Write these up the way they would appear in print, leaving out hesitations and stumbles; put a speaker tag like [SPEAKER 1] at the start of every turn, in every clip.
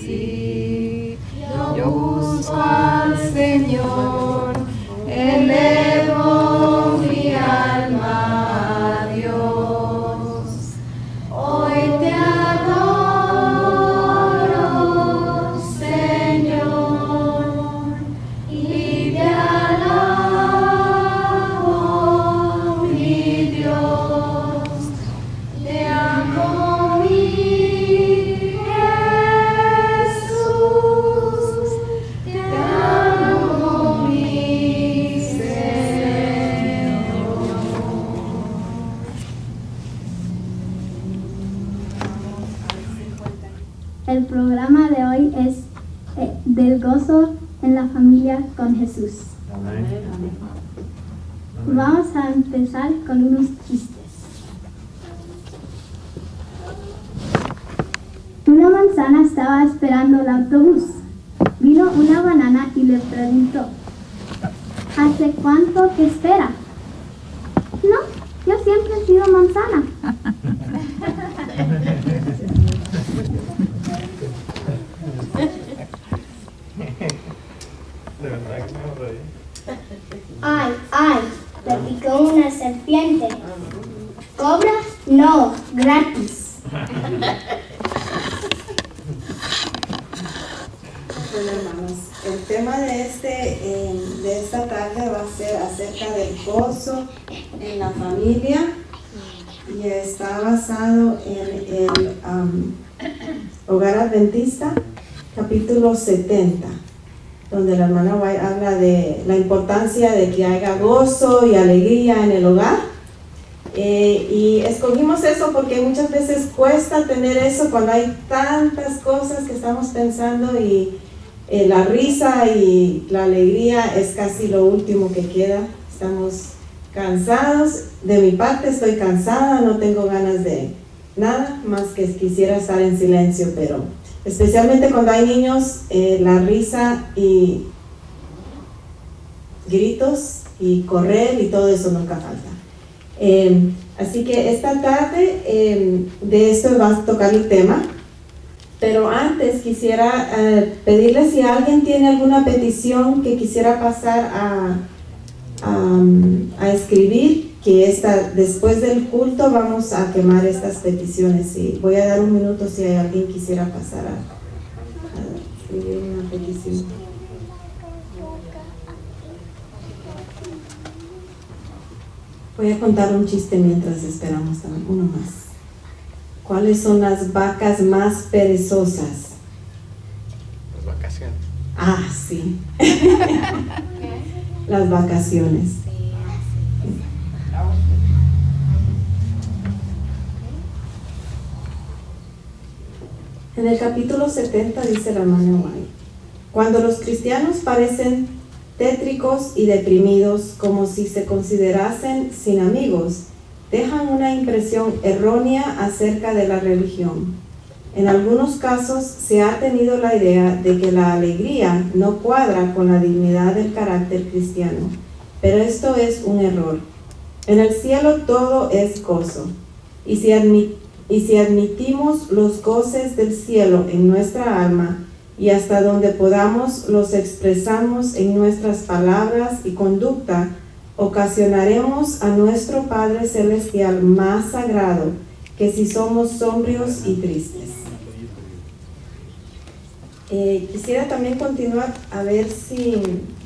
[SPEAKER 1] sí. Yo busco al Señor, elevo mi alma a Dios. Hoy te adoro, Señor, y te alabo, mi Dios. Te amo, mi Jesús, te amo, mi Señor.
[SPEAKER 2] El programa de hoy es del gozo en la familia con Jesús.
[SPEAKER 3] Amén.
[SPEAKER 2] Vamos a empezar con unos chistes. Una manzana estaba esperando el autobús. Vino una banana y le preguntó: ¿hace cuánto que espera? No, yo siempre he sido manzana.
[SPEAKER 3] De verdad que me reí.
[SPEAKER 2] Ay, ay, le picó una serpiente. ¿Cobra? No, gratis.
[SPEAKER 4] Bueno, hermanos, el tema de esta tarde va a ser acerca del gozo en la familia y está basado en el Hogar Adventista, capítulo 70, donde la hermana White habla de la importancia de que haya gozo y alegría en el hogar. Y escogimos eso porque muchas veces cuesta tener eso cuando hay tantas cosas que estamos pensando y la risa y la alegría es casi lo último que queda. Estamos cansados, de mi parte estoy cansada, no tengo ganas de nada más que quisiera estar en silencio, pero especialmente cuando hay niños, la risa y gritos y correr y todo eso nunca falta. Así que esta tarde de esto va a tocar el tema, pero antes quisiera pedirle si alguien tiene alguna petición que quisiera pasar a escribir, que después del culto vamos a quemar estas peticiones y voy a dar un minuto si hay alguien que quisiera pasar a escribir una petición. Voy a contar un chiste mientras esperamos uno más. ¿Cuáles son las vacas más perezosas?
[SPEAKER 3] Las vacaciones.
[SPEAKER 4] Ah, sí. Las vacaciones. En el capítulo 70 dice la hermana White: cuando los cristianos parecen tétricos y deprimidos, como si se considerasen sin amigos, dejan una impresión errónea acerca de la religión. En algunos casos se ha tenido la idea de que la alegría no cuadra con la dignidad del carácter cristiano, pero esto es un error. En el cielo todo es gozo, y si admitimos los goces del cielo en nuestra alma, y hasta donde podamos los expresamos en nuestras palabras y conducta, ocasionaremos a nuestro Padre Celestial más sagrado que si somos sombríos y tristes. Quisiera también continuar a ver si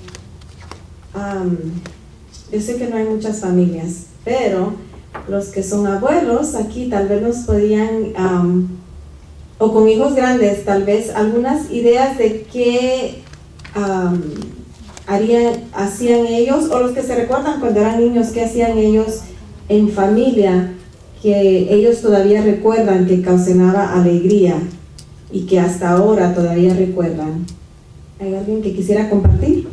[SPEAKER 4] yo sé que no hay muchas familias, pero los que son abuelos aquí tal vez nos podían o con hijos grandes, tal vez algunas ideas de qué hacían ellos, o los que se recuerdan cuando eran niños, qué hacían ellos en familia, que ellos todavía recuerdan que causaba alegría y que hasta ahora todavía recuerdan. ¿Hay alguien que quisiera compartir?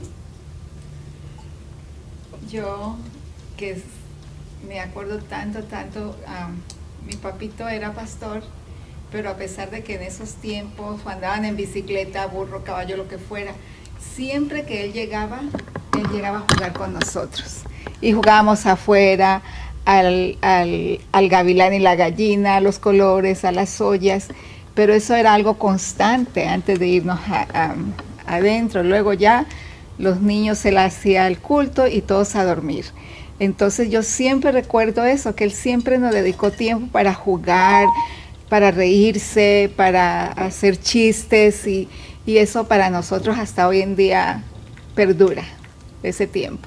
[SPEAKER 1] Yo, que me acuerdo tanto, mi papito era pastor, pero a pesar de que en esos tiempos andaban en bicicleta, burro, caballo, lo que fuera, siempre que él llegaba a jugar con nosotros. Y jugábamos afuera, al gavilán y la gallina, a los colores, a las ollas, pero eso era algo constante antes de irnos adentro. Luego ya los niños se le hacía el culto y todos a dormir. Entonces yo siempre recuerdo eso, que él siempre nos dedicó tiempo para jugar, para reírse, para hacer chistes y eso para nosotros hasta hoy en día perdura ese tiempo.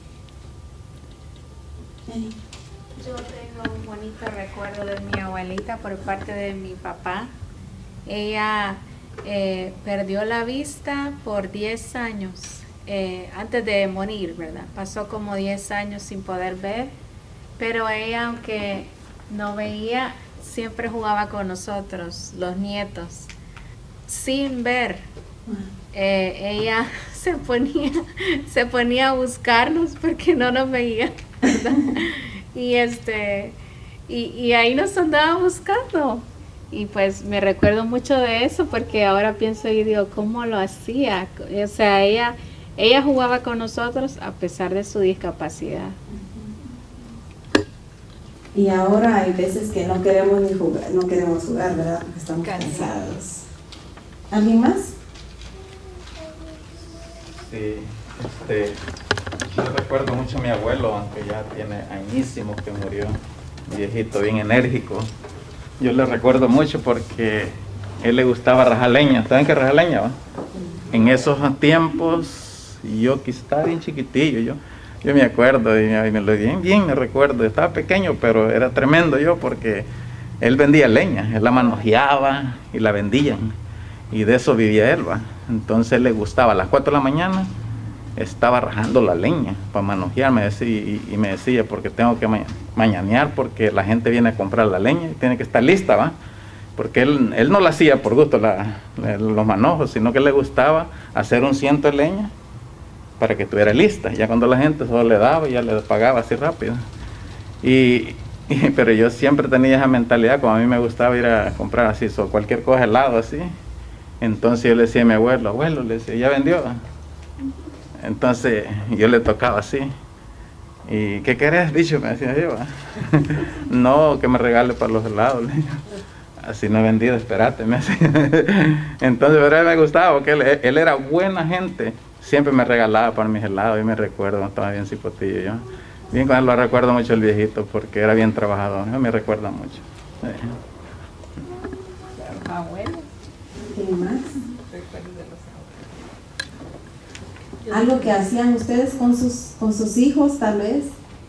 [SPEAKER 5] Yo tengo un bonito recuerdo de mi abuelita por parte de mi papá. Ella perdió la vista por 10 años antes de morir, ¿verdad? Pasó como 10 años sin poder ver, pero ella, aunque no veía, siempre jugaba con nosotros, los nietos, sin ver. Ella se ponía a buscarnos porque no nos veía, ¿verdad? Y ahí nos andaba buscando. Y pues me recuerdo mucho de eso porque ahora pienso y digo, ¿cómo lo hacía? O sea, ella jugaba con nosotros a pesar de su discapacidad.
[SPEAKER 4] Y ahora hay veces que no queremos ni jugar, no queremos jugar, ¿verdad? Porque estamos cansados. ¿Alguien más?
[SPEAKER 6] Sí, yo recuerdo mucho a mi abuelo, aunque ya tiene añísimos que murió, viejito, bien enérgico. Yo le recuerdo mucho porque él le gustaba rajar leña. ¿Saben qué rajar leña, va? En esos tiempos, yo quizá estaba bien chiquitillo, yo me acuerdo, y me lo bien me recuerdo. Estaba pequeño, pero era tremendo yo porque él vendía leña, él la manojeaba y la vendían. Y de eso vivía él, va. Entonces le gustaba a las 4 de la mañana, estaba rajando la leña para manojear, me decía, y me decía, porque tengo que mañanear, porque la gente viene a comprar la leña y tiene que estar lista, va. Porque él no la hacía por gusto los manojos, sino que le gustaba hacer un ciento de leña para que estuviera lista. Ya cuando la gente solo le daba, ya le pagaba así rápido. Pero yo siempre tenía esa mentalidad, como a mí me gustaba ir a comprar así, cualquier cosa helado así. Entonces yo le decía a mi abuelo, le decía, ¿ya vendió? Entonces yo le tocaba así. ¿Y qué querés, bicho? Me decía yo. No, que me regale para los helados. Así no he vendido, espérate, me decía. Entonces, pero a él me gustaba, porque él era buena gente. Siempre me regalaba para mis helados, y me recuerdo, estaba bien cipotillo yo. Bien, con él lo recuerdo mucho el viejito, porque era bien trabajador. Me recuerda mucho. Sí.
[SPEAKER 4] Abuelo. ¿Qué más? ¿Algo que hacían ustedes con sus hijos, tal vez?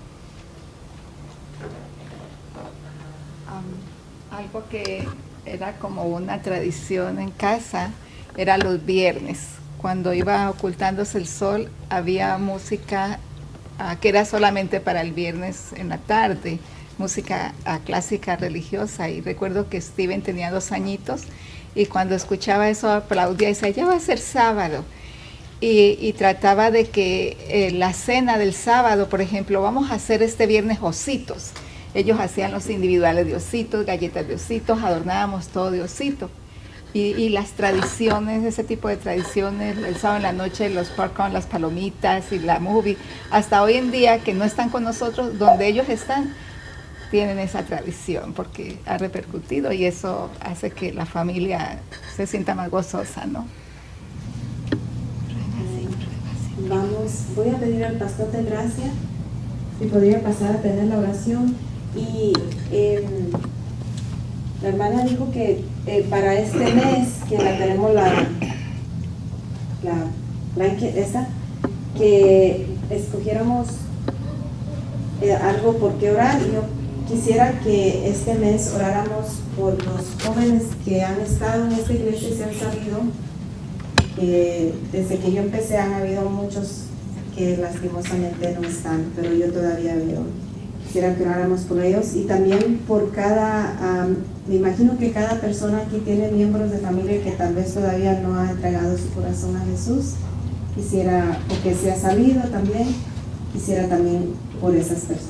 [SPEAKER 1] Algo que era como una tradición en casa, era los viernes. Cuando iba ocultándose el sol, había música que era solamente para el viernes en la tarde, música clásica religiosa. Y recuerdo que Steven tenía 2 añitos, y cuando escuchaba eso aplaudía y decía, ya va a ser sábado. Y trataba de que la cena del sábado, por ejemplo, vamos a hacer este viernes ositos. Ellos hacían los individuales de ositos, galletas de ositos, adornábamos todo de osito. Y las tradiciones, ese tipo de tradiciones, el sábado en la noche, los popcorn, las palomitas y la movie, hasta hoy en día que no están con nosotros, donde ellos están, tienen esa tradición porque ha repercutido y eso hace que la familia se sienta más gozosa, ¿no?
[SPEAKER 4] Voy a pedir al pastor de gracia si podría pasar a tener la oración. Y la hermana dijo que para este mes, que la tenemos esa, que escogiéramos algo por qué orar. Yo quisiera que este mes oráramos por los jóvenes que han estado en esta iglesia y se han sabido. Desde que yo empecé han habido muchos que lastimosamente no están, pero yo todavía veo. Quisiera que oráramos por ellos y también por me imagino que cada persona aquí tiene miembros de familia que tal vez todavía no ha entregado su corazón a Jesús. Quisiera, o que se ha sabido también, quisiera también por esas personas.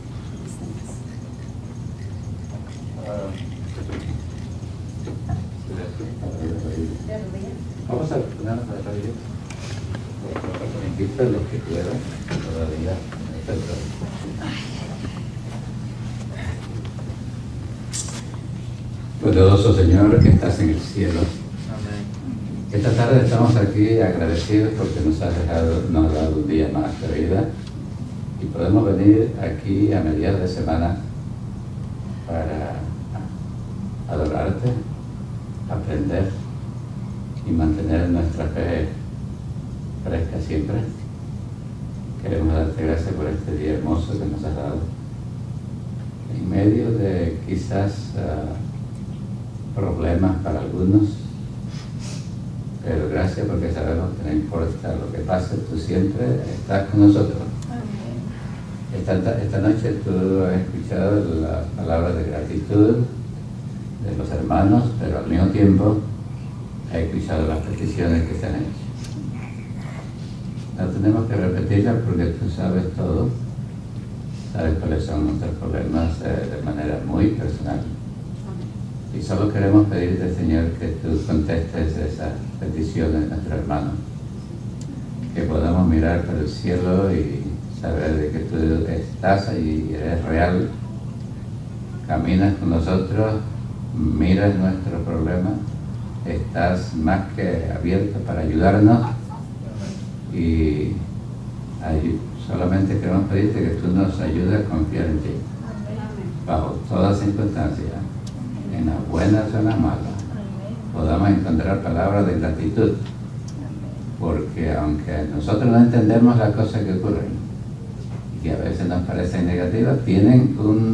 [SPEAKER 7] Vamos a ponernos a la vida. Invita lo que quiera, todavía. Poderoso Señor que estás en el cielo.
[SPEAKER 6] Amén.
[SPEAKER 7] Esta tarde estamos aquí agradecidos porque nos has dado un día más de vida y podemos venir aquí a mediados de semana para adorarte, aprender y mantener nuestra fe fresca siempre. Queremos darte gracias por este día hermoso que nos has dado. En medio de quizás problemas para algunos, pero gracias porque sabemos que no importa lo que pase, tú siempre estás con nosotros. Esta noche tú has escuchado las palabras de gratitud de los hermanos, pero al mismo tiempo has escuchado las peticiones que se han hecho. No tenemos que repetirlas porque tú sabes todo, sabes cuáles son nuestros problemas de manera muy personal. Y solo queremos pedirte, Señor, que tú contestes esas peticiones de nuestro hermano, que podamos mirar para el cielo y saber de que tú estás allí, eres real, caminas con nosotros, miras nuestro problema, estás más que abierto para ayudarnos y solamente queremos pedirte que tú nos ayudes a confiar en ti, bajo todas circunstancias, en las buenas o en las malas, podamos encontrar palabras de gratitud, porque aunque nosotros no entendemos las cosas que ocurren, y que a veces nos parecen negativas, tienen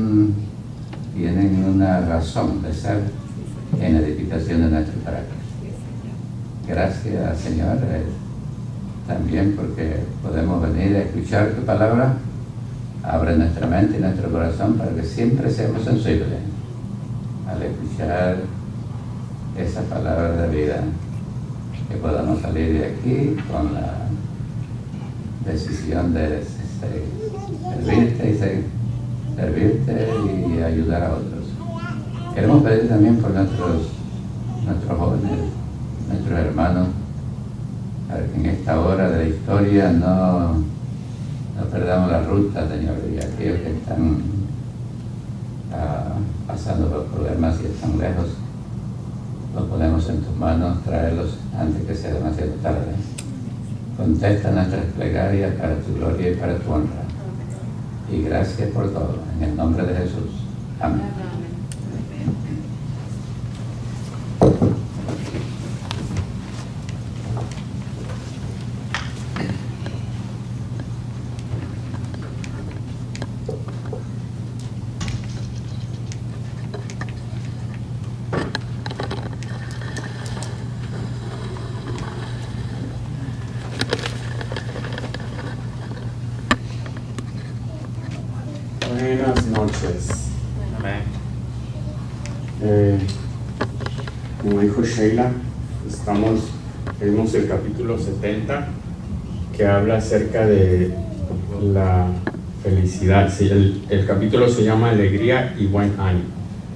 [SPEAKER 7] una razón de ser en la edificación de nuestro carácter. Gracias, Señor, también porque podemos venir a escuchar tu palabra. Abre nuestra mente y nuestro corazón para que siempre seamos sensibles al escuchar esas palabras de vida, que podamos salir de aquí con la decisión de servirte y ayudar a otros. Queremos pedir también por nuestros jóvenes, nuestros hermanos, para que en esta hora de la historia no perdamos la ruta, Señor, y aquellos que están pasando por problemas y están lejos, los ponemos en tus manos, traerlos antes que sea demasiado tarde. Contesta nuestras plegarias para tu gloria y para tu honra. Y gracias por todo, en el nombre de Jesús. Amén.
[SPEAKER 8] Buenas noches.
[SPEAKER 6] Amén.
[SPEAKER 8] Como dijo Sheila, vimos el capítulo 70 que habla acerca de la felicidad. Sí, el capítulo se llama Alegría y Buen Ánimo.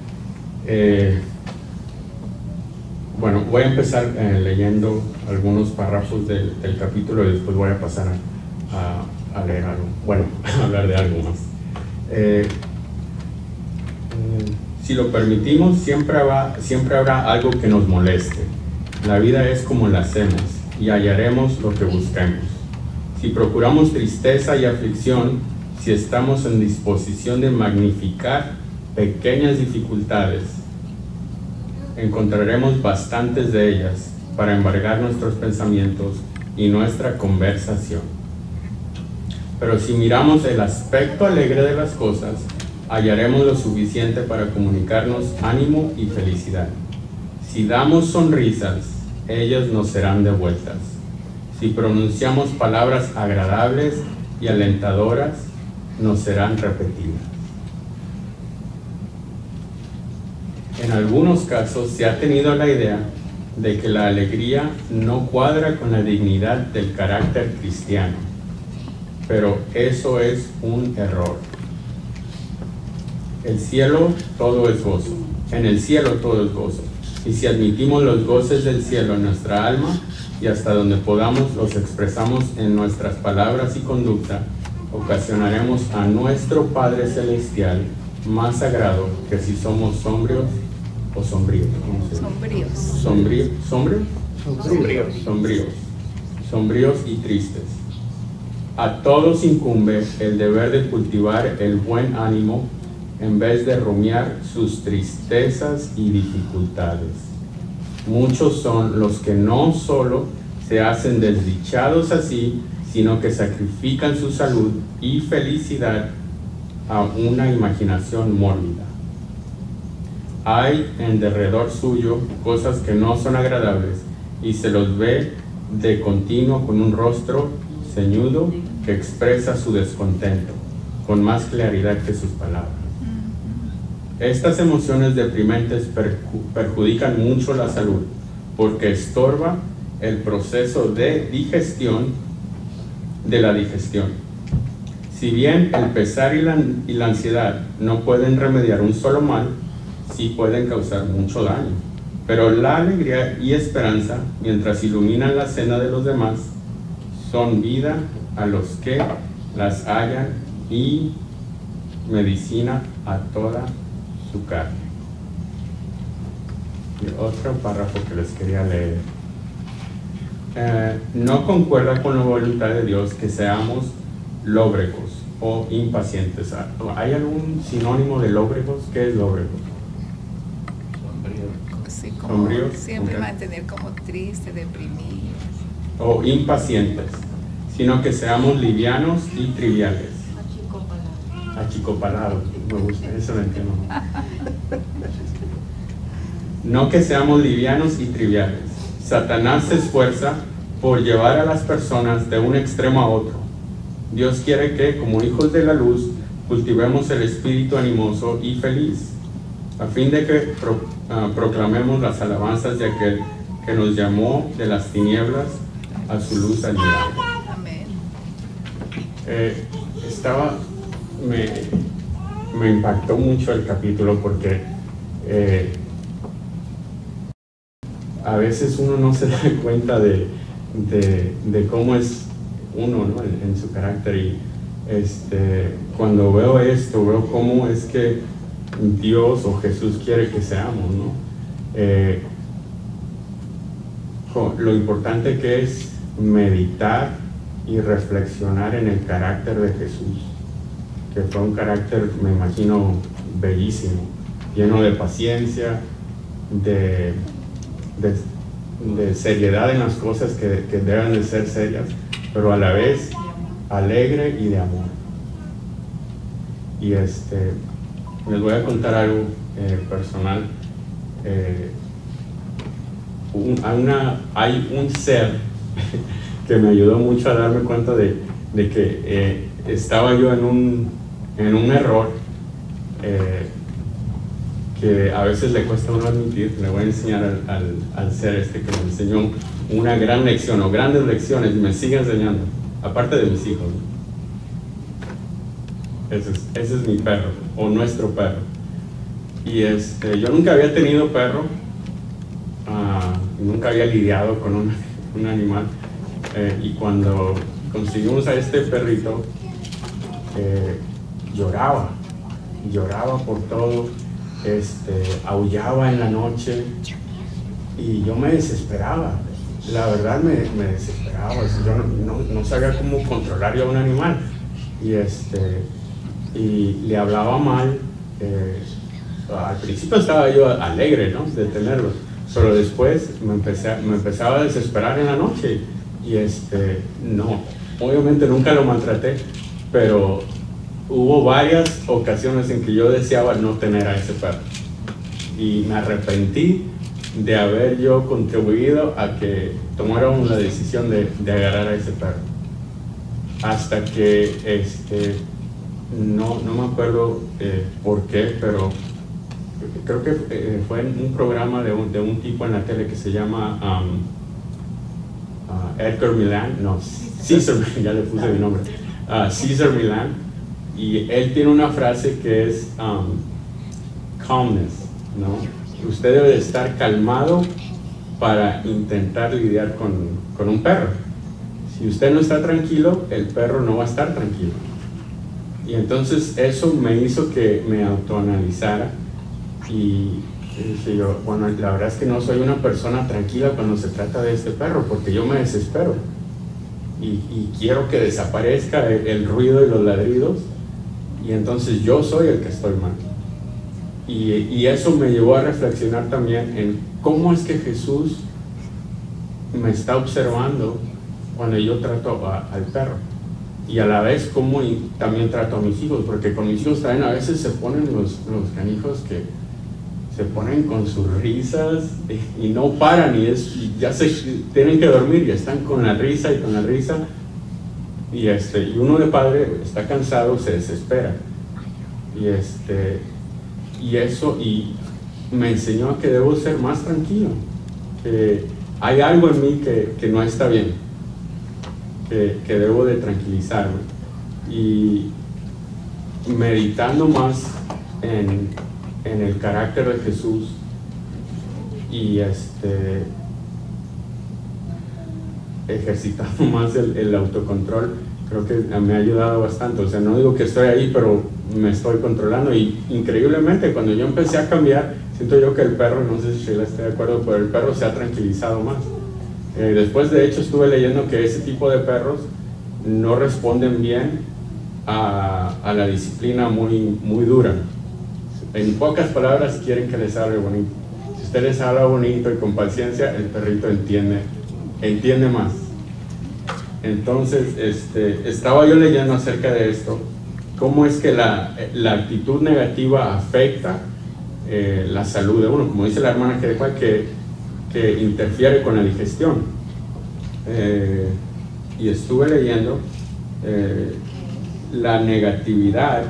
[SPEAKER 8] Bueno, voy a empezar leyendo algunos párrafos del capítulo y después voy a pasar a leer algo. Bueno, a hablar de algo más. Si lo permitimos, siempre habrá algo que nos moleste. La vida es como la hacemos y hallaremos lo que busquemos. Si procuramos tristeza y aflicción, si estamos en disposición de magnificar pequeñas dificultades, encontraremos bastantes de ellas para embargar nuestros pensamientos y nuestra conversación. Pero si miramos el aspecto alegre de las cosas, hallaremos lo suficiente para comunicarnos ánimo y felicidad. Si damos sonrisas, ellas nos serán devueltas. Si pronunciamos palabras agradables y alentadoras, nos serán repetidas. En algunos casos se ha tenido la idea de que la alegría no cuadra con la dignidad del carácter cristiano, pero eso es un error. El cielo todo es gozo. En el cielo todo es gozo. Y si admitimos los goces del cielo en nuestra alma y hasta donde podamos los expresamos en nuestras palabras y conducta, ocasionaremos a nuestro Padre Celestial más sagrado que si somos sombríos o sombríos. ¿Cómo se dice?
[SPEAKER 1] Sombríos.
[SPEAKER 8] Sombríos y tristes. A todos incumbe el deber de cultivar el buen ánimo en vez de rumiar sus tristezas y dificultades. Muchos son los que no solo se hacen desdichados así, sino que sacrifican su salud y felicidad a una imaginación mórbida. Hay en derredor suyo cosas que no son agradables y se los ve de continuo con un rostro ceñudo que expresa su descontento con más claridad que sus palabras. Estas emociones deprimentes perjudican mucho la salud porque estorba el proceso de la digestión. Si bien el pesar y la ansiedad no pueden remediar un solo mal, sí pueden causar mucho daño. Pero la alegría y esperanza, mientras iluminan la cena de los demás, son vida a los que las hallan y medicina a toda su carne. Y otro párrafo que les quería leer. No concuerda con la voluntad de Dios que seamos lóbregos o impacientes. ¿Hay algún sinónimo de lóbregos? ¿Qué es lóbrego?
[SPEAKER 1] Sí, como
[SPEAKER 8] Sombríos,
[SPEAKER 1] siempre
[SPEAKER 8] okay.
[SPEAKER 1] mantener como triste, deprimidos.
[SPEAKER 8] O impacientes, sino que seamos livianos y triviales. Achicopalados, me gusta, eso lo entiendo. No que seamos livianos y triviales. Satanás se esfuerza por llevar a las personas de un extremo a otro. Dios quiere que, como hijos de la luz, cultivemos el espíritu animoso y feliz, a fin de que proclamemos las alabanzas de aquel que nos llamó de las tinieblas a su luz admirable.
[SPEAKER 1] Amén.
[SPEAKER 8] Me impactó mucho el capítulo porque a veces uno no se da cuenta de cómo es uno, ¿no? en su carácter, y cuando veo esto, veo cómo es que Dios o Jesús quiere que seamos, ¿no? Lo importante que es meditar y reflexionar en el carácter de Jesús, que fue un carácter, me imagino, bellísimo, lleno de paciencia, de seriedad en las cosas que deben de ser serias, pero a la vez alegre y de amor. Y les voy a contar algo personal. Hay un ser que me ayudó mucho a darme cuenta de que estaba yo en un error que a veces le cuesta a uno admitir. Le voy a enseñar al ser que me enseñó una gran lección o grandes lecciones y me sigue enseñando, aparte de mis hijos, ¿no? Ese es mi perro, o nuestro perro. Y yo nunca había tenido perro, nunca había lidiado con un animal, y cuando conseguimos a este perrito, lloraba por todo, aullaba en la noche y yo me desesperaba. La verdad me desesperaba. Yo no sabía cómo controlar yo a un animal, y le hablaba mal. Al principio estaba yo alegre, ¿no?, de tenerlo, pero después me empezaba a desesperar en la noche y no, obviamente nunca lo maltraté, pero hubo varias ocasiones en que yo deseaba no tener a ese perro y me arrepentí de haber yo contribuido a que tomáramos la decisión de agarrar a ese perro, hasta que no me acuerdo por qué, pero creo que fue en un programa de un tipo en la tele que se llama Edgar Millan, no, César, ya le puse mi nombre, César Millan, y él tiene una frase que es calmness, ¿no? Usted debe de estar calmado para intentar lidiar con un perro. Si usted no está tranquilo, el perro no va a estar tranquilo. Y entonces eso me hizo que me autoanalizara y Y dije yo, bueno, la verdad es que no soy una persona tranquila cuando se trata de este perro, porque yo me desespero. Y quiero que desaparezca el ruido y los ladridos, y entonces yo soy el que estoy mal. Y eso me llevó a reflexionar también en cómo es que Jesús me está observando cuando yo trato al perro, y a la vez cómo también trato a mis hijos, porque con mis hijos también a veces se ponen los canijos que se ponen con sus risas y no paran, y ya se tienen que dormir y están con la risa y con la risa, y uno de padre está cansado, se desespera, y me enseñó a que debo ser más tranquilo, que hay algo en mí que no está bien, que debo de tranquilizarme, y meditando más en el carácter de Jesús, y ejercitando más el autocontrol, creo que me ha ayudado bastante. O sea, no digo que estoy ahí, pero me estoy controlando, y increíblemente cuando yo empecé a cambiar, siento yo que el perro, no sé si Sheila está de acuerdo, pero el perro se ha tranquilizado más. Después, de hecho, estuve leyendo que ese tipo de perros no responden bien a la disciplina muy dura. En pocas palabras, quieren que les hable bonito. Si usted les habla bonito y con paciencia, el perrito entiende más. Entonces, estaba yo leyendo acerca de esto, cómo es que la actitud negativa afecta la salud de uno, como dice la hermana que interfiere con la digestión. Y estuve leyendo la negatividad.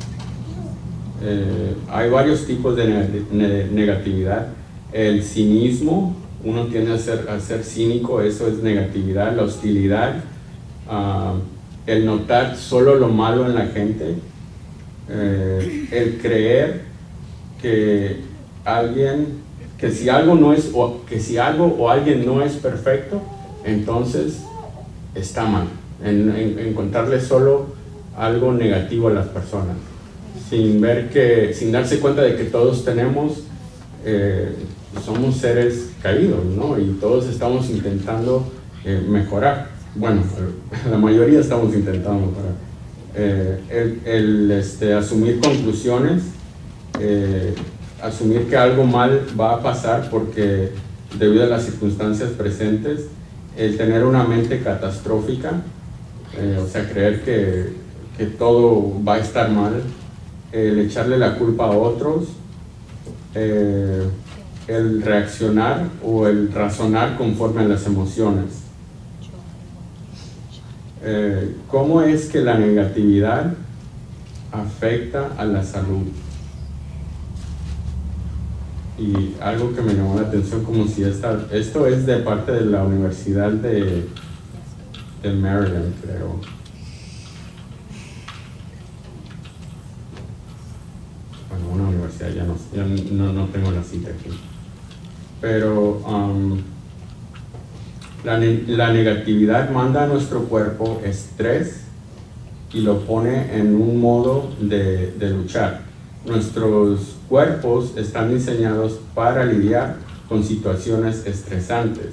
[SPEAKER 8] Hay varios tipos de negatividad. El cinismo, uno tiende a ser cínico, eso es negatividad. La hostilidad, el notar solo lo malo en la gente, el creer que si algo o alguien no es perfecto, entonces está mal, en encontrarle solo algo negativo a las personas, sin darse cuenta de que todos somos seres caídos, ¿no? Y todos estamos intentando mejorar. Bueno, la mayoría estamos intentando mejorar. Asumir conclusiones, asumir que algo mal va a pasar porque debido a las circunstancias presentes, el tener una mente catastrófica, o sea, creer que todo va a estar mal, el echarle la culpa a otros, el reaccionar o el razonar conforme a las emociones. ¿Cómo es que la negatividad afecta a la salud? Y algo que me llamó la atención, como si esto es de parte de la Universidad de Maryland, creo. Bueno, una universidad, ya no tengo la cita aquí. Pero la negatividad manda a nuestro cuerpo estrés y lo pone en un modo de luchar. Nuestros cuerpos están diseñados para lidiar con situaciones estresantes,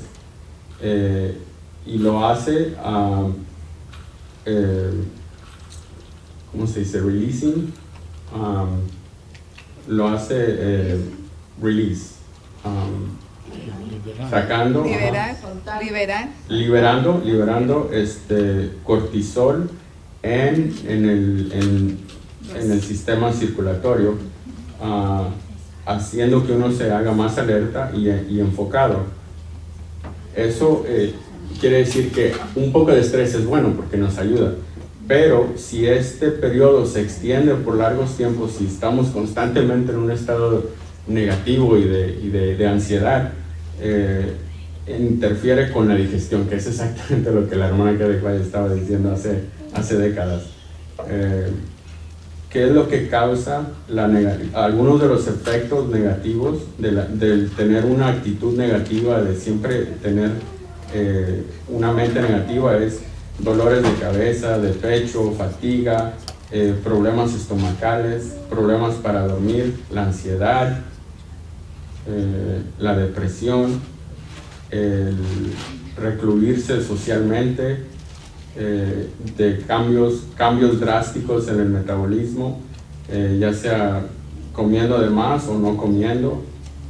[SPEAKER 8] y lo hace, ¿cómo se dice? Releasing, lo hace release, sacando, liberando cortisol en el sistema circulatorio, haciendo que uno se haga más alerta y enfocado. Eso quiere decir que un poco de estrés es bueno porque nos ayuda, pero si este periodo se extiende por largos tiempos, si estamos constantemente en un estado negativo y de ansiedad, interfiere con la digestión, que es exactamente lo que la hermana Kedekvaya estaba diciendo hace décadas. ¿Qué es lo que causa algunos de los efectos negativos del tener una actitud negativa, de siempre tener una mente negativa? Es dolores de cabeza, de pecho, fatiga, problemas estomacales, problemas para dormir, la ansiedad, la depresión, el recluirse socialmente, de cambios drásticos en el metabolismo, ya sea comiendo de más o no comiendo.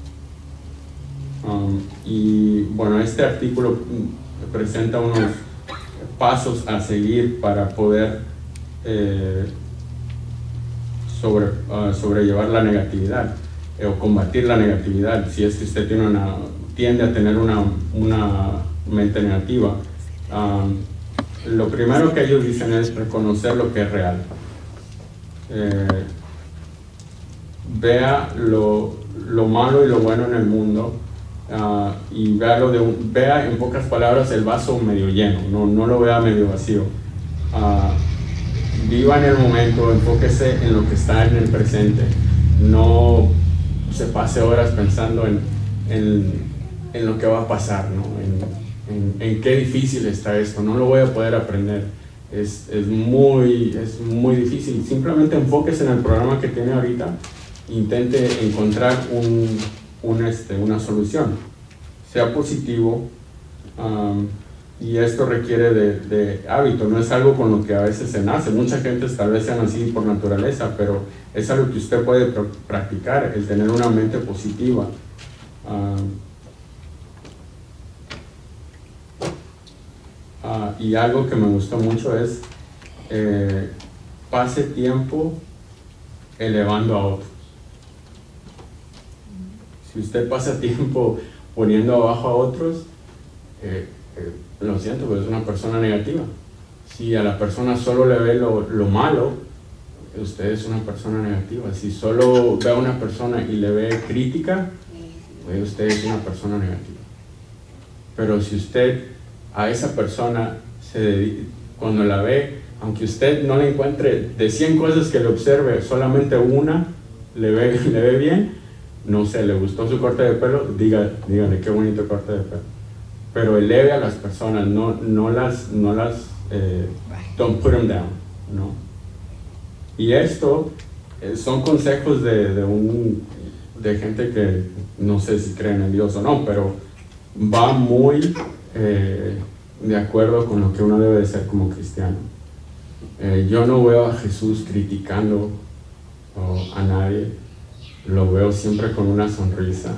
[SPEAKER 8] Y bueno, este artículo presenta unos pasos a seguir para poder sobrellevar la negatividad o combatir la negatividad. Si es que usted tiende a tener una mente negativa, lo primero que ellos dicen es reconocer lo que es real. Vea lo malo y lo bueno en el mundo, y vea en pocas palabras el vaso medio lleno, no lo vea medio vacío. Viva en el momento, enfóquese en lo que está en el presente, no se pase horas pensando en lo que va a pasar, ¿no? En qué difícil está esto, no lo voy a poder aprender, es muy difícil. Simplemente enfóquese en el programa que tiene ahorita, intente encontrar una solución, sea positivo, y esto requiere de hábito, no es algo con lo que a veces se nace. Mucha gente tal vez sea así por naturaleza, pero es algo que usted puede practicar, el tener una mente positiva. Y algo que me gustó mucho es pase tiempo elevando a otros. Si usted pasa tiempo poniendo abajo a otros, lo siento, pero es una persona negativa. Si a la persona solo le ve lo malo, usted es una persona negativa. Si solo ve a una persona y le ve crítica, pues usted es una persona negativa. Pero si usted a esa persona cuando la ve, aunque usted no le encuentre de 100 cosas que le observe, solamente una le ve bien, no sé, le gustó su corte de pelo, dígale qué bonito corte de pelo. Pero eleve a las personas, no las don't put them down, ¿no? Y esto son consejos de gente que no sé si creen en Dios o no, pero va muy de acuerdo con lo que uno debe de ser como cristiano. Yo no veo a Jesús criticando a nadie, lo veo siempre con una sonrisa.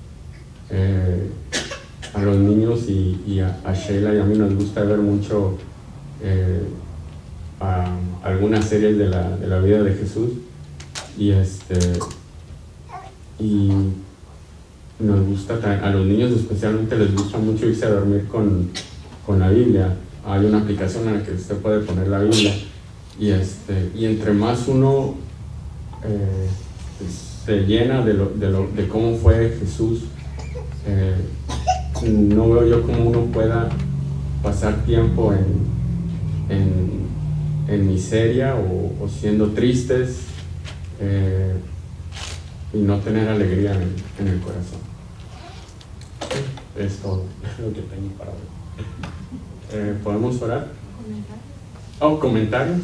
[SPEAKER 8] A los niños y a Sheila y a mí nos gusta ver mucho algunas series de la vida de Jesús, y nos gusta, a los niños especialmente les gusta mucho irse a dormir con la Biblia. Hay una aplicación en la que usted puede poner la Biblia, y entre más uno se llena de cómo fue Jesús, no veo yo cómo uno pueda pasar tiempo en miseria o siendo tristes, y no tener alegría en el corazón. Es todo lo que tengo para hoy. ¿Podemos orar? ¿Comentarios?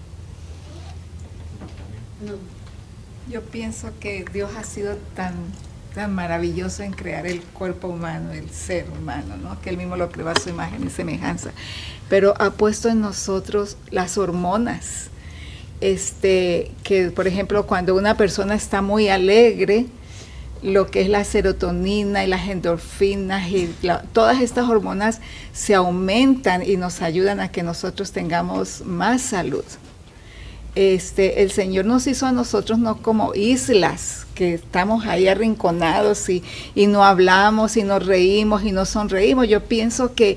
[SPEAKER 1] No. Yo pienso que Dios ha sido tan maravilloso en crear el cuerpo humano, el ser humano, ¿no? Que Él mismo lo creó a su imagen y semejanza, pero ha puesto en nosotros las hormonas, que por ejemplo cuando una persona está muy alegre, lo que es la serotonina y las endorfinas y todas estas hormonas se aumentan y nos ayudan a que nosotros tengamos más salud. El Señor nos hizo a nosotros no como islas, que estamos ahí arrinconados y no hablamos y nos reímos y no sonreímos. Yo pienso que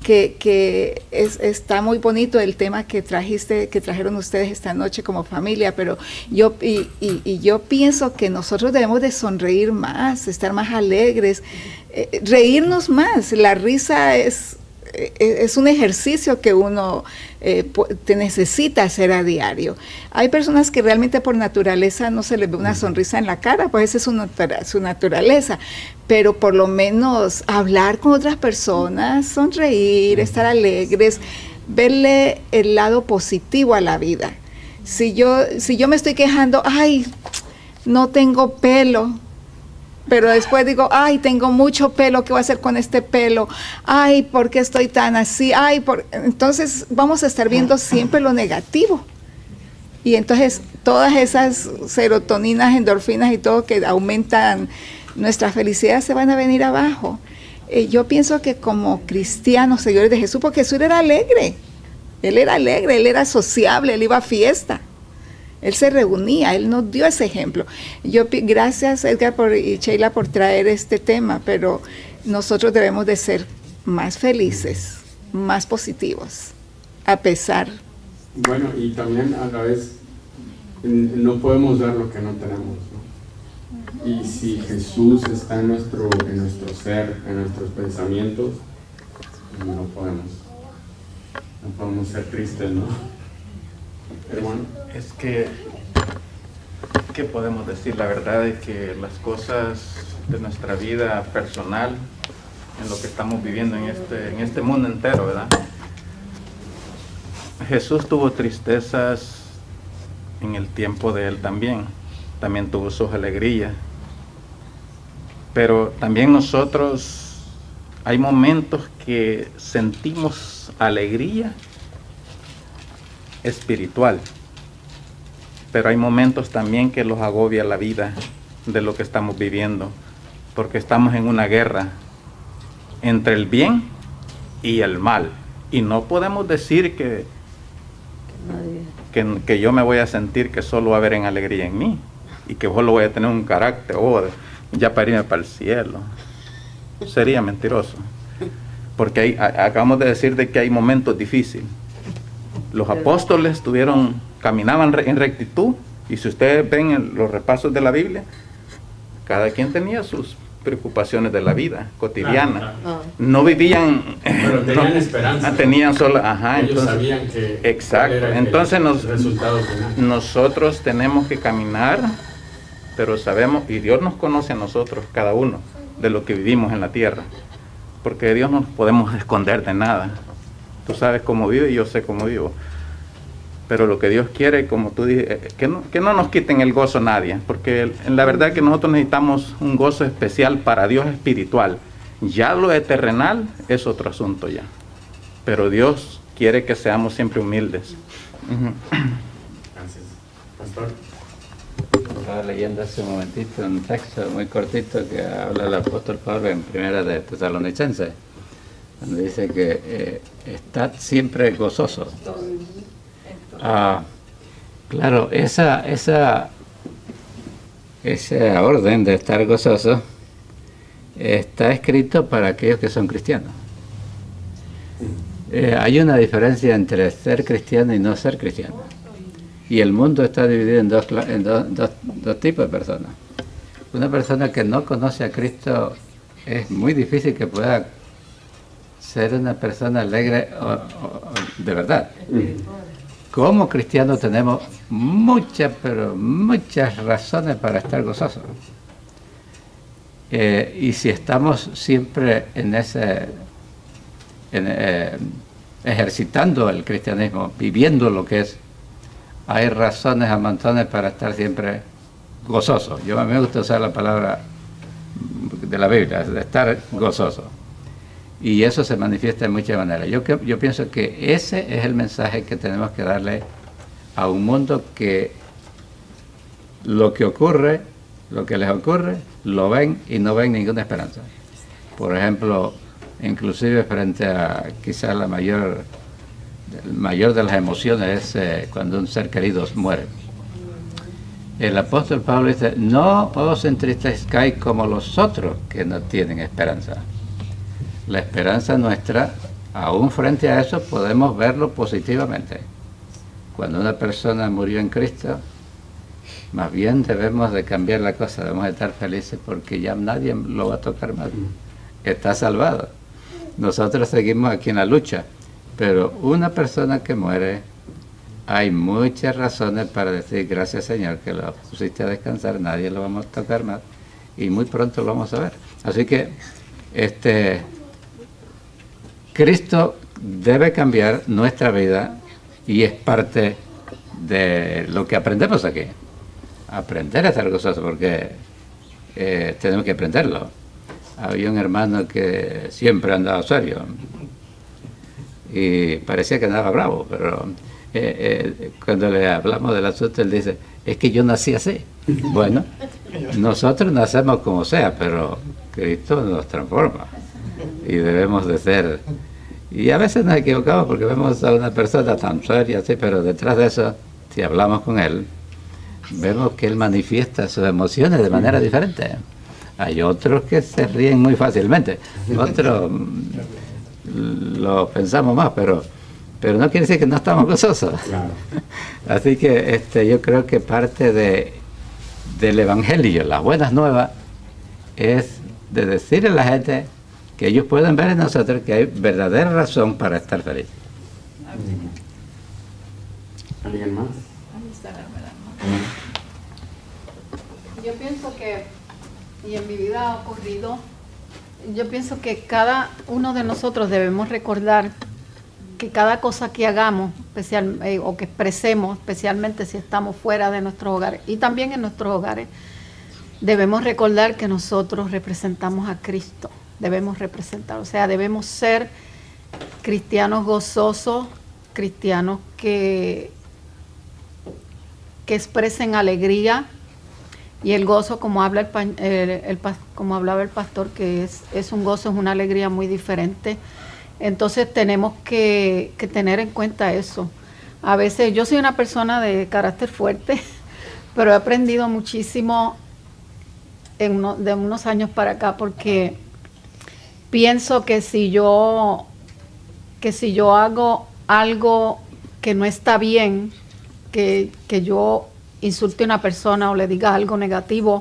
[SPEAKER 1] está muy bonito el tema que trajeron ustedes esta noche como familia, pero yo pienso que nosotros debemos de sonreír más, estar más alegres, reírnos más. La risa es un ejercicio que uno te necesita hacer a diario. Hay personas que realmente por naturaleza no se les ve una sonrisa en la cara, pues esa es su naturaleza, pero por lo menos hablar con otras personas, sonreír, estar alegres, verle el lado positivo a la vida. Si yo me estoy quejando, ay, no tengo pelo, Pero después digo, ay, tengo mucho pelo, ¿qué voy a hacer con este pelo? Ay, ¿por qué estoy tan así? Ay, entonces vamos a estar viendo siempre lo negativo. Y entonces todas esas serotoninas, endorfinas y todo que aumentan nuestra felicidad se van a venir abajo. Yo pienso que como cristianos, seguidores de Jesús, porque Jesús era alegre, él era sociable, él iba a fiesta. Él se reunía, él nos dio ese ejemplo. Gracias Edgar y Sheila por traer este tema, pero nosotros debemos de ser más felices, más positivos, a pesar.
[SPEAKER 8] Bueno, y también a la vez no podemos dar lo que no tenemos, ¿no? Y si Jesús está en nuestro ser, en nuestros pensamientos, no podemos ser tristes, ¿no? Hermano.
[SPEAKER 6] Es que, ¿qué podemos decir? La verdad es que las cosas de nuestra vida personal, en lo que estamos viviendo en este mundo entero, ¿verdad? Jesús tuvo tristezas en el tiempo de él también tuvo sus alegrías, pero también nosotros hay momentos que sentimos alegría espiritual, pero hay momentos también que los agobia la vida de lo que estamos viviendo, porque estamos en una guerra entre el bien y el mal, y no podemos decir que yo me voy a sentir que solo va a haber en alegría en mí, y que solo voy a tener un carácter, ya para irme para el cielo. Sería mentiroso, porque acabamos de decir de que hay momentos difíciles. Los apóstoles caminaban en rectitud, y si ustedes ven en los repasos de la Biblia, cada quien tenía sus preocupaciones de la vida cotidiana. No vivían,
[SPEAKER 8] pero tenían esperanza.
[SPEAKER 6] Tenían solo,
[SPEAKER 8] ellos
[SPEAKER 6] entonces,
[SPEAKER 8] sabían que
[SPEAKER 6] exacto. Entonces nosotros tenemos que caminar, pero sabemos, y Dios nos conoce a nosotros, cada uno, de lo que vivimos en la tierra, porque de Dios no nos podemos esconder de nada. Tú sabes cómo vive y yo sé cómo vivo. Pero lo que Dios quiere, como tú dices, que no nos quiten el gozo nadie, porque en la verdad que nosotros necesitamos un gozo especial para Dios espiritual. Ya lo terrenal es otro asunto ya. Pero Dios quiere que seamos siempre humildes.
[SPEAKER 8] Gracias. Pastor.
[SPEAKER 7] Estaba leyendo hace un momentito un texto muy cortito que habla el apóstol Pablo en Primera de Tesalonicenses, donde dice que estad siempre gozosos. Claro, esa orden de estar gozoso está escrito para aquellos que son cristianos. Hay una diferencia entre ser cristiano y no ser cristiano. Y el mundo está dividido en dos tipos de personas. Una persona que no conoce a Cristo, es muy difícil que pueda ser una persona alegre de verdad. Como cristianos tenemos pero muchas razones para estar gozosos. Y si estamos siempre ejercitando el cristianismo, viviendo lo que es, hay razones a montones para estar siempre gozosos. A mí me gusta usar la palabra de la Biblia, de estar gozoso. Y eso se manifiesta de muchas maneras. Yo pienso que ese es el mensaje que tenemos que darle a un mundo que lo que les ocurre, lo ven y no ven ninguna esperanza. Por ejemplo, inclusive frente a quizás el mayor de las emociones es cuando un ser querido muere. El apóstol Pablo dice, no os entristezcáis como los otros que no tienen esperanza. La esperanza nuestra, aún frente a eso, podemos verlo positivamente. Cuando una persona murió en Cristo, más bien debemos de cambiar la cosa, debemos de estar felices porque ya nadie lo va a tocar más. Está salvado. Nosotros seguimos aquí en la lucha, pero una persona que muere, hay muchas razones para decir gracias Señor que lo pusiste a descansar, nadie lo vamos a tocar más y muy pronto lo vamos a ver. Así que Cristo debe cambiar nuestra vida y es parte de lo que aprendemos aquí. Aprender a estar gozoso, porque tenemos que aprenderlo. Había un hermano que siempre andaba serio y parecía que andaba bravo, pero cuando le hablamos del asunto, él dice, es que yo nací así. Bueno, nosotros nacemos como sea, pero Cristo nos transforma y debemos de ser. Y a veces nos equivocamos porque vemos a una persona tan seria así, pero detrás de eso, si hablamos con él, vemos que él manifiesta sus emociones de manera diferente. Hay otros que se ríen muy fácilmente, otros lo pensamos más, pero no quiere decir que no estamos gozosos.
[SPEAKER 8] Claro.
[SPEAKER 7] Así que yo creo que parte del Evangelio, las buenas nuevas, es de decirle a la gente que ellos pueden ver en nosotros que hay verdadera razón para estar felices.
[SPEAKER 8] ¿Alguien más?
[SPEAKER 9] Yo pienso que, y en mi vida ha ocurrido, yo pienso que cada uno de nosotros debemos recordar que cada cosa que hagamos o que expresemos, especialmente si estamos fuera de nuestros hogares y también en nuestros hogares, debemos recordar que nosotros representamos a Cristo. Debemos representar, o sea, debemos ser cristianos gozosos, cristianos que expresen alegría y el gozo, como habla como hablaba el pastor, que es un gozo, es una alegría muy diferente. Entonces tenemos que tener en cuenta eso. A veces yo soy una persona de carácter fuerte, pero he aprendido muchísimo de unos años para acá, porque pienso que si yo hago algo que no está bien, que yo insulte a una persona o le diga algo negativo,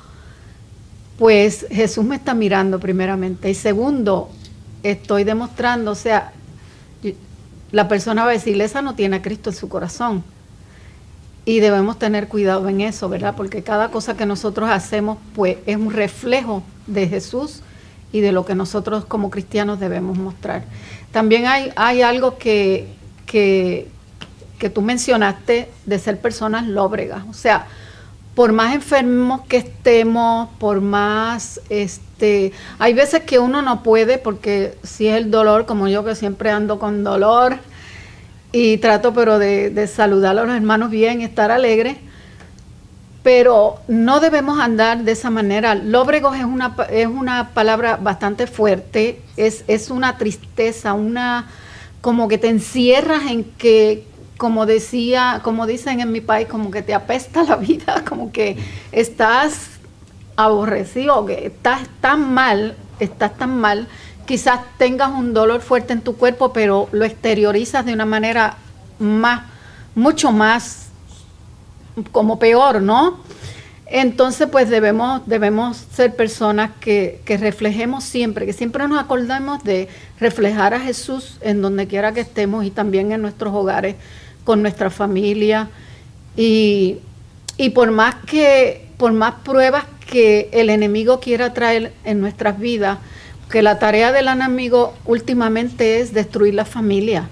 [SPEAKER 9] pues Jesús me está mirando primeramente. Y segundo, estoy demostrando, o sea, la persona va a decirle, esa no tiene a Cristo en su corazón. Y debemos tener cuidado en eso, ¿verdad? Porque cada cosa que nosotros hacemos, pues, es un reflejo de Jesús y de lo que nosotros como cristianos debemos mostrar. También hay algo que tú mencionaste de ser personas lóbregas. O sea, por más enfermos que estemos, por más, hay veces que uno no puede, porque si es el dolor, como yo que siempre ando con dolor, y trato pero de saludar a los hermanos bien, estar alegre, pero no debemos andar de esa manera. Lóbregos es una palabra bastante fuerte, es una tristeza, como que te encierras en que, como dicen en mi país, como que te apesta la vida, como que estás aborrecido, que estás tan mal, quizás tengas un dolor fuerte en tu cuerpo, pero lo exteriorizas de una manera mucho más como peor, ¿no? Entonces, pues debemos ser personas que reflejemos siempre, que siempre nos acordemos de reflejar a Jesús en donde quiera que estemos y también en nuestros hogares, con nuestra familia. Y por más pruebas que el enemigo quiera traer en nuestras vidas, que la tarea del enemigo últimamente es destruir la familia.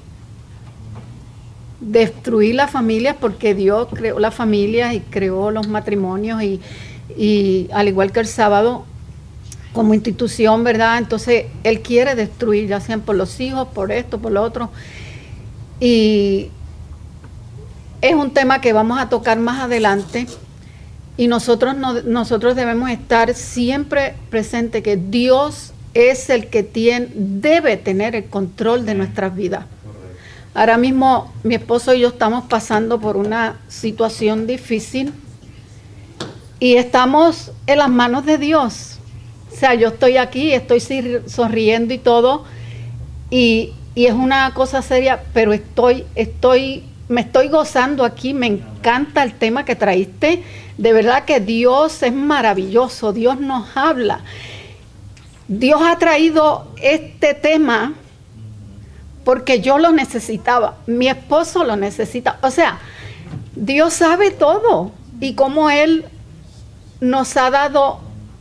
[SPEAKER 9] Destruir la familia, porque Dios creó la familia y creó los matrimonios y al igual que el sábado como institución, ¿verdad? Entonces Él quiere destruir, ya sean por los hijos, por esto, por lo otro. Y es un tema que vamos a tocar más adelante. Y nosotros debemos estar siempre presentes que Dios es el que debe tener el control de nuestras vidas. Ahora mismo mi esposo y yo estamos pasando por una situación difícil y estamos en las manos de Dios. O sea, yo estoy aquí, estoy sonriendo y todo, y es una cosa seria, pero me estoy gozando aquí. Me encanta el tema que traíste. De verdad que Dios es maravilloso, Dios nos habla. Dios ha traído este tema porque yo lo necesitaba, mi esposo lo necesita. O sea, Dios sabe todo y cómo Él nos ha dado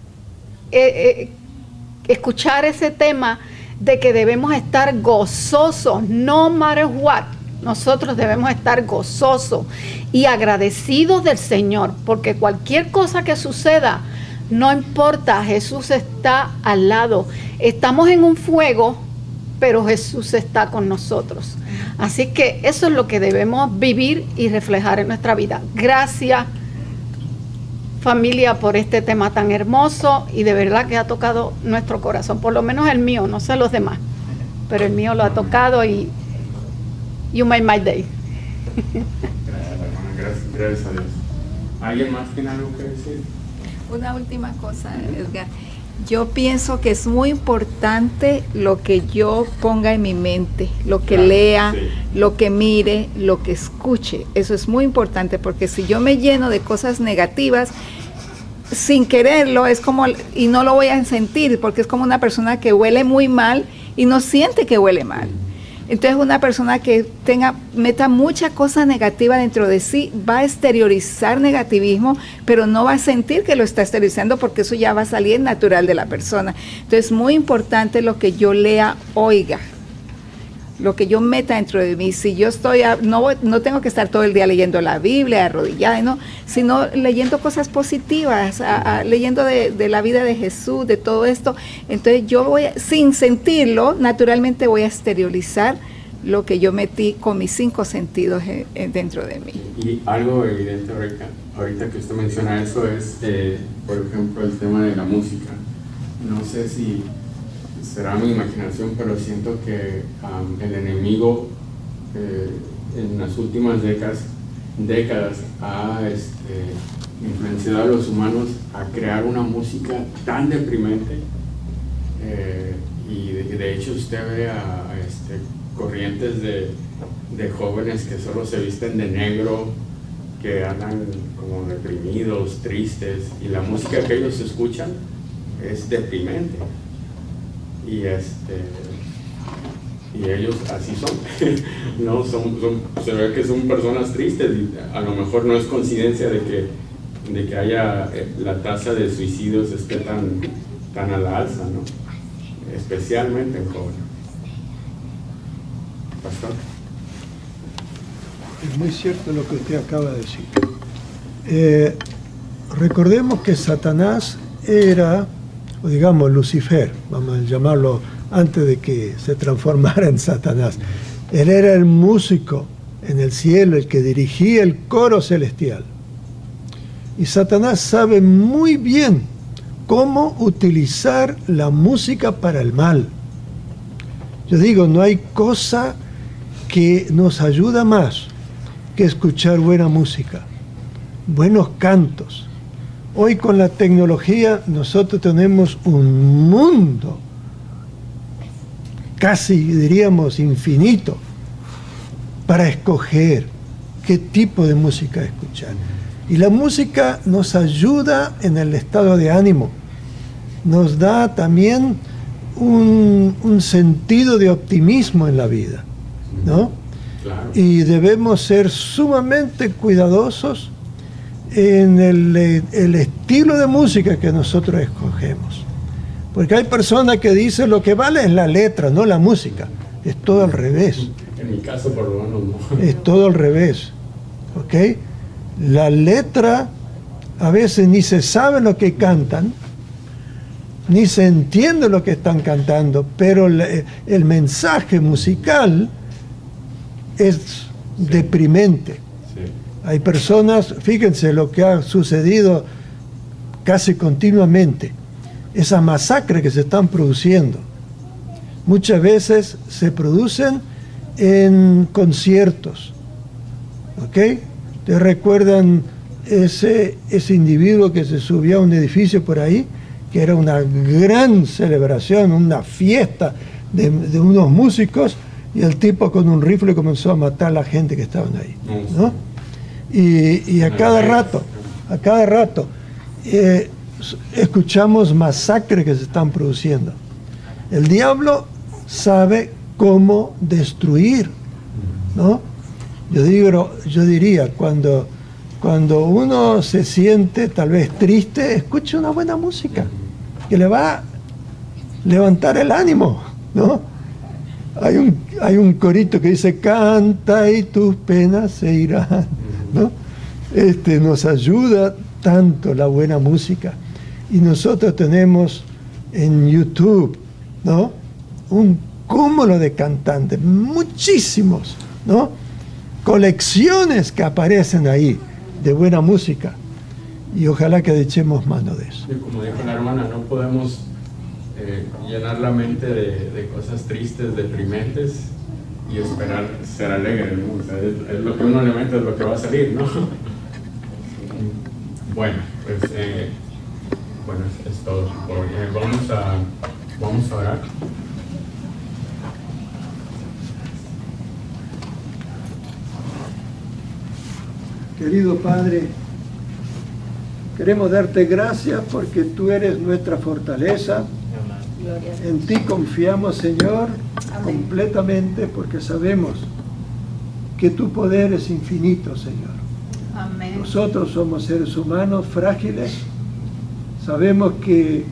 [SPEAKER 9] escuchar ese tema de que debemos estar gozosos, no matter what. Nosotros debemos estar gozosos y agradecidos del Señor, porque cualquier cosa que suceda, No importa, Jesús está al lado. Estamos en un fuego, pero Jesús está con nosotros. Así que eso es lo que debemos vivir y reflejar en nuestra vida. Gracias, familia, por este tema tan hermoso y de verdad que ha tocado nuestro corazón, por lo menos el mío, no sé los demás, pero el mío lo ha tocado y you made my day.
[SPEAKER 8] Gracias a Dios. ¿Alguien más tiene algo que decir?
[SPEAKER 1] Una última cosa, Edgar. Yo pienso que es muy importante lo que yo ponga en mi mente, lo que lea, lo que mire, lo que escuche. Eso es muy importante porque si yo me lleno de cosas negativas, sin quererlo, es como, y no lo voy a sentir, porque es como una persona que huele muy mal y no siente que huele mal. Entonces una persona que meta mucha cosa negativa dentro de sí va a exteriorizar negativismo, pero no va a sentir que lo está exteriorizando porque eso ya va a salir natural de la persona. Entonces es muy importante lo que yo lea, oiga, lo que yo meta dentro de mí. Si yo estoy, no tengo que estar todo el día leyendo la Biblia, arrodillada, ¿no? Sino leyendo cosas positivas, leyendo de la vida de Jesús, de todo esto. Entonces yo voy, sin sentirlo, naturalmente voy a exteriorizar lo que yo metí con mis 5 sentidos dentro de mí.
[SPEAKER 8] Y algo evidente ahorita que usted menciona eso es, por ejemplo, el tema de la música. No sé si será mi imaginación, pero siento que el enemigo en las últimas décadas ha influenciado a los humanos a crear una música tan deprimente y de hecho usted ve a corrientes de jóvenes que solo se visten de negro, que andan como deprimidos, tristes, y la música que ellos escuchan es deprimente. Y ellos así son, no se ve que son personas tristes y a lo mejor no es coincidencia de que haya la tasa de suicidios esté tan a la alza, ¿no? Especialmente en jóvenes. Pastor.
[SPEAKER 10] Es muy cierto lo que usted acaba de decir. Recordemos que Satanás era, o digamos Lucifer, vamos a llamarlo antes de que se transformara en Satanás. Él era el músico en el cielo, el que dirigía el coro celestial. Y Satanás sabe muy bien cómo utilizar la música para el mal. Yo digo, no hay cosa que nos ayuda más que escuchar buena música, buenos cantos. Hoy con la tecnología nosotros tenemos un mundo casi diríamos infinito para escoger qué tipo de música escuchar. Y la música nos ayuda en el estado de ánimo, nos da también un sentido de optimismo en la vida, ¿no?
[SPEAKER 8] Claro.
[SPEAKER 10] Y debemos ser sumamente cuidadosos en el estilo de música que nosotros escogemos. Porque hay personas que dicen lo que vale es la letra, no la música. Es todo al revés.
[SPEAKER 8] En mi caso, por lo menos, no.
[SPEAKER 10] Es todo al revés. ¿Ok? La letra, a veces ni se sabe lo que cantan, ni se entiende lo que están cantando, pero el mensaje musical es deprimente.
[SPEAKER 8] Sí.
[SPEAKER 10] Hay personas, fíjense lo que ha sucedido casi continuamente, esas masacres que se están produciendo. Muchas veces se producen en conciertos. ¿Ok? ¿Ustedes recuerdan ese individuo que se subió a un edificio por ahí? Que era una gran celebración, una fiesta de unos músicos, y el tipo con un rifle comenzó a matar a la gente que estaban ahí, ¿no? Y a cada rato escuchamos masacres que se están produciendo. El diablo sabe cómo destruir, ¿no? Yo diría, cuando uno se siente tal vez triste, escuche una buena música que le va a levantar el ánimo, ¿no? Hay un corito que dice, canta y tus penas se irán, ¿no? Nos ayuda tanto la buena música. Y nosotros tenemos en YouTube, ¿no?, un cúmulo de cantantes, muchísimos, ¿no?, colecciones que aparecen ahí de buena música. Y ojalá que echemos mano de eso.
[SPEAKER 8] Y como dijo la hermana, no podemos llenar la mente de cosas tristes, deprimentes y esperar ser alegre, ¿no? O sea, es lo que uno le mete, es lo que va a salir, ¿no? Bueno, pues bueno, es todo. Vamos a orar.
[SPEAKER 10] Querido Padre, queremos darte gracias porque tú eres nuestra fortaleza. En ti confiamos, Señor, completamente, porque sabemos que tu poder es infinito, Señor.
[SPEAKER 9] Amén.
[SPEAKER 10] Nosotros somos seres humanos frágiles. Sabemos que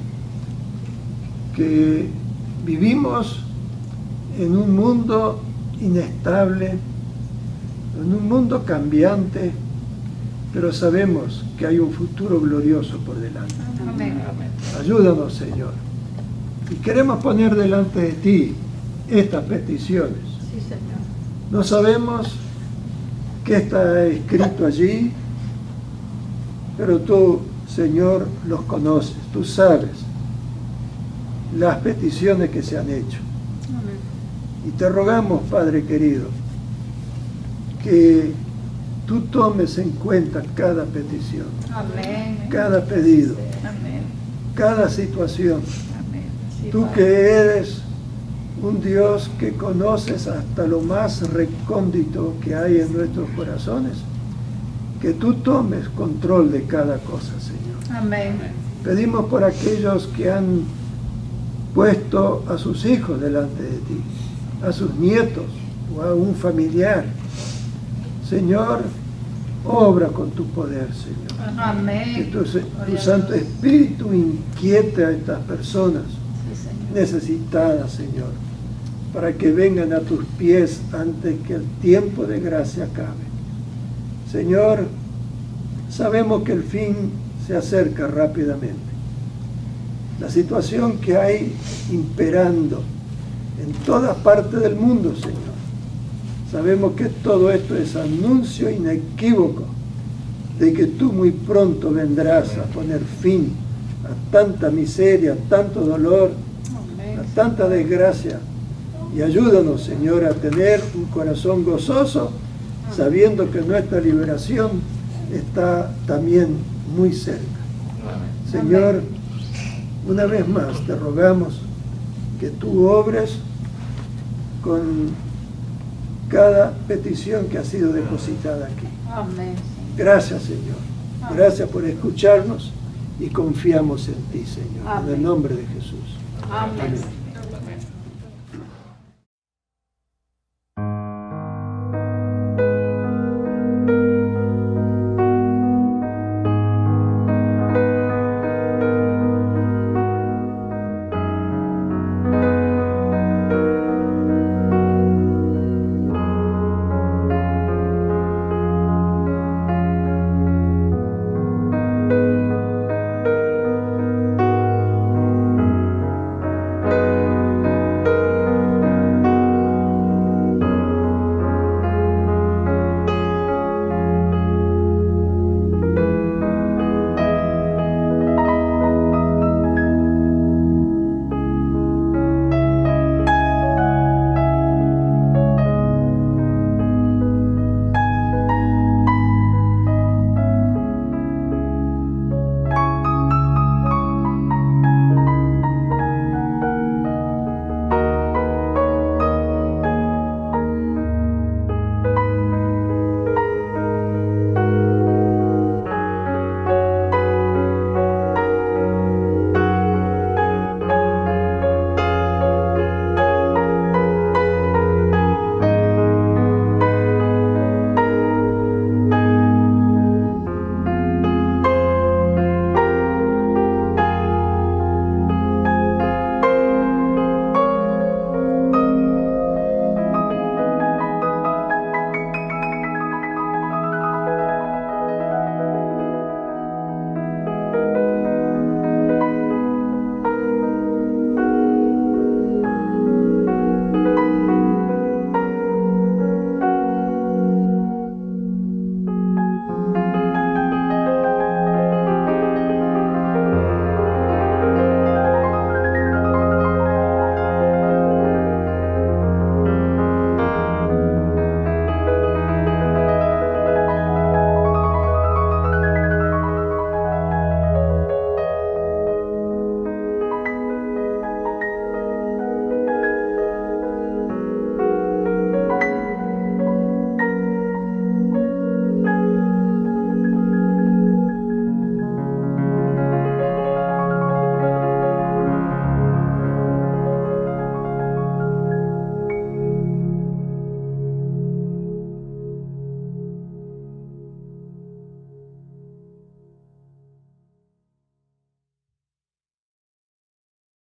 [SPEAKER 10] vivimos en un mundo inestable, en un mundo cambiante, pero sabemos que hay un futuro glorioso por delante.
[SPEAKER 9] Amén.
[SPEAKER 10] Ayúdanos, Señor. Y queremos poner delante de ti estas peticiones.
[SPEAKER 9] Sí, Señor.
[SPEAKER 10] No sabemos qué está escrito allí, pero tú, Señor, los conoces. Tú sabes las peticiones que se han hecho.
[SPEAKER 9] Amén.
[SPEAKER 10] Y te rogamos, Padre querido, que tú tomes en cuenta cada petición,
[SPEAKER 9] Amén.
[SPEAKER 10] cada pedido,
[SPEAKER 9] Amén.
[SPEAKER 10] cada situación.
[SPEAKER 9] Amén. Sí,
[SPEAKER 10] Tú
[SPEAKER 9] Padre.
[SPEAKER 10] que eres un Dios que conoces hasta lo más recóndito que hay en nuestros corazones, que tú tomes control de cada cosa, Señor.
[SPEAKER 9] Amén.
[SPEAKER 10] Pedimos por aquellos que han puesto a sus hijos delante de ti, a sus nietos o a un familiar. Señor, obra con tu poder, Señor. Que
[SPEAKER 9] Amén.
[SPEAKER 10] tu Santo Espíritu inquiete a estas personas
[SPEAKER 9] Sí, Señor.
[SPEAKER 10] necesitadas, Señor, para que vengan a tus pies antes que el tiempo de gracia acabe. Señor, sabemos que el fin se acerca rápidamente. La situación que hay imperando en todas partes del mundo, Señor, sabemos que todo esto es anuncio inequívoco de que tú muy pronto vendrás a poner fin a tanta miseria, a tanto dolor, a tanta desgracia. Y ayúdanos, Señor, a tener un corazón gozoso, sabiendo que nuestra liberación está también muy cerca. Señor, una vez más te rogamos que tú obres con cada petición que ha sido depositada aquí.
[SPEAKER 9] Amén.
[SPEAKER 10] Gracias, Señor. Gracias por escucharnos y confiamos en ti, Señor. En el
[SPEAKER 9] Amén.
[SPEAKER 10] nombre de Jesús.
[SPEAKER 9] Amén.